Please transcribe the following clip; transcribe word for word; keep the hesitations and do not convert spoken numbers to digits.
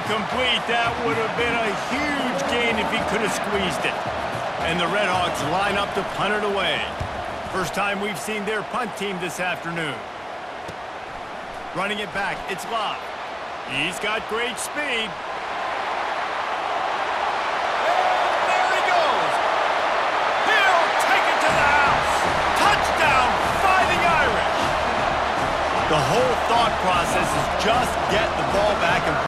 incomplete. That would have been a huge gain if he could have squeezed it. And the Redhawks line up to punt it away. First time we've seen their punt team this afternoon. Running it back, it's Love. He's got great speed. And there he goes. He'll take it to the house. Touchdown, Fighting Irish. The whole thought process is just get the ball back and